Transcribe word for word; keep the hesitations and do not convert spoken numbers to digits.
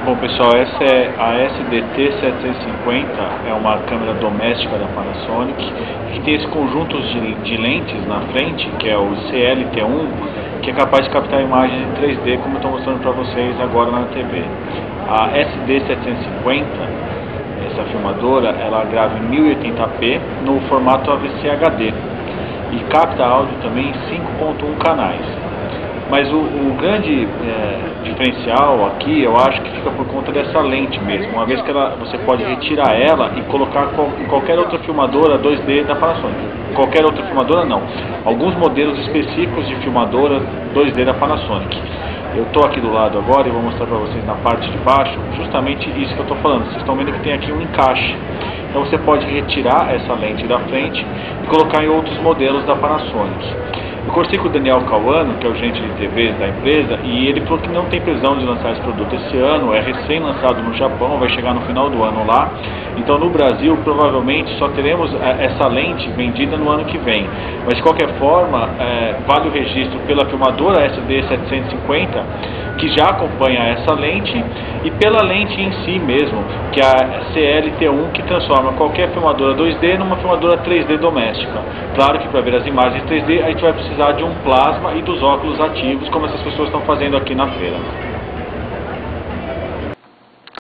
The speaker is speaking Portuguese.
Bom pessoal, essa é a S D T setecentos e cinquenta, é uma câmera doméstica da Panasonic que tem esse conjunto de, de lentes na frente, que é o C L T um, que é capaz de captar imagens em três D, como eu estou mostrando para vocês agora na T V. A S D setecentos e cinquenta, essa filmadora, ela grava em mil e oitenta p no formato A V C H D e capta áudio também em cinco ponto um canais. Mas o, o grande é, diferencial aqui, eu acho que fica por conta dessa lente mesmo, uma vez que ela, você pode retirar ela e colocar qual, em qualquer outra filmadora dois D da Panasonic. Qualquer outra filmadora não, alguns modelos específicos de filmadora dois D da Panasonic. Eu estou aqui do lado agora e vou mostrar para vocês na parte de baixo justamente isso que eu estou falando. Vocês estão vendo que tem aqui um encaixe. Então você pode retirar essa lente da frente e colocar em outros modelos da Panasonic. Eu conversei com o Daniel Cauano, que é o gerente de T Vs da empresa, e ele falou que não tem previsão de lançar esse produto esse ano, é recém-lançado no Japão, vai chegar no final do ano lá. Então no Brasil provavelmente só teremos essa lente vendida no ano que vem. Mas de qualquer forma, é, vale o registro pela filmadora S D setecentos e cinquenta, que já acompanha essa lente, e pela lente em si mesmo, que é a C L T um, que transforma qualquer filmadora dois D numa filmadora três D doméstica. Claro que para ver as imagens em três D a gente vai precisar de um plasma e dos óculos ativos, como essas pessoas estão fazendo aqui na feira.